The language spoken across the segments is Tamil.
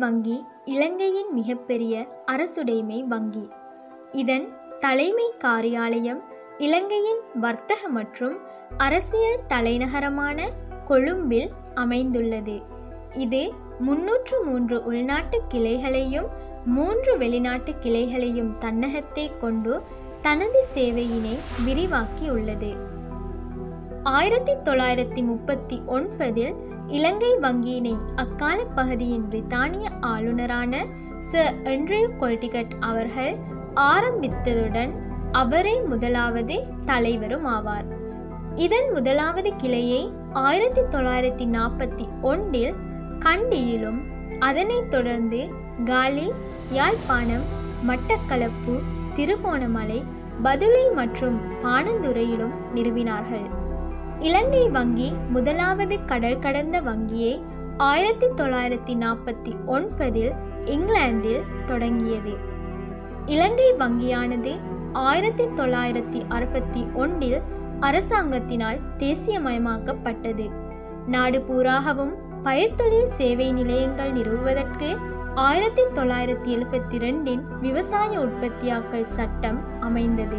வங்கி இலங்கையின் மிகப்பெரிய அரசுடைமை வங்கி. இதன் தலைமை காரியாலயம் இலங்கையின் வர்த்தக மற்றும் அரசியல் தலைநகரமான கொழும்பில் அமைந்துள்ளது. இது 303 உள்நாட்டு கிளைகளையும் 3 வெளிநாட்டு கிளைகளையும் தன்னகத்தே கொண்டு தனது சேவையினை விரிவாக்கியுள்ளது. 1939 இலங்கை வங்கியினை அக்கால பகுதியின் பிரித்தானிய ஆளுநரான சர் ஆண்ட்ரூ கொல்டிகட் அவர்கள் ஆரம்பித்ததுடன் அவரே முதலாவது தலைவரும் ஆவார். இதன் முதலாவது கிளையை 1941 கண்டியிலும் அதனைத் தொடர்ந்து காலி, யாழ்ப்பாணம், மட்டக்களப்பு, திருகோணமலை, பதுளை மற்றும் பாணந்துறையிலும் நிறுவினார்கள். இலங்கை வங்கி முதலாவது கடல் கடந்த வங்கியை 1949 இங்கிலாந்தில் தொடங்கியது. இலங்கை வங்கியானது 1961 அரசாங்கத்தினால் தேசியமயமாக்கப்பட்டது. நாடு பூராகவும் பயிர்த்தொழில் சேவை நிலையங்கள் நிறுவுவதற்கு 1972 விவசாய உற்பத்தியாக்கல் சட்டம் அமைந்தது.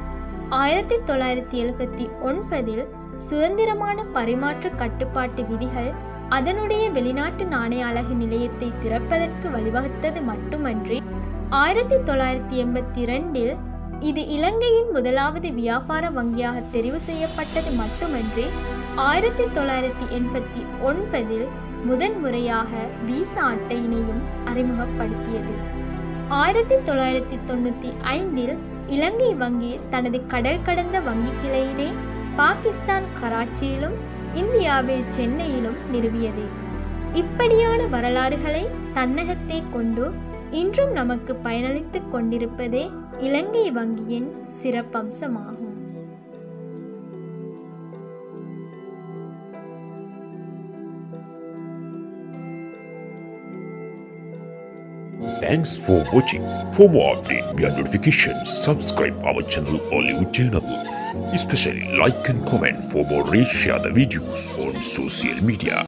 1979 சுதந்திரமான பரிமாற்ற கட்டுப்பாட்டு விதிகள் அதனுடைய வெளிநாட்டு நாணய அலகு நிலையத்தை திறப்பதற்கு வழிவகுத்தது மட்டுமன்றி 1982 இது இலங்கையின் முதலாவது வியாபார வங்கியாக தெரிவு செய்யப்பட்டது மட்டுமன்றி 1989 முதன்முறையாக விசா அட்டையினையும் அறிமுகப்படுத்தியது. 1995 இலங்கை வங்கி தனது கடல் கடந்த வங்கி கிளையினை பாகிஸ்தான் கராச்சியிலும் இந்தியாவில் சென்னையிலும் நிறுவியது. இப்படியான வரலாறுகளை தன்னகத்தே கொண்டு இன்றும் நமக்கு பயனளித்துக் கொண்டிருப்பதே இலங்கை வங்கியின் சிறப்பம்சமாகும். Thanks for watching. For more updates via notifications, subscribe our channel Hollywood Channel. Especially like and comment for more. Share the videos on social media.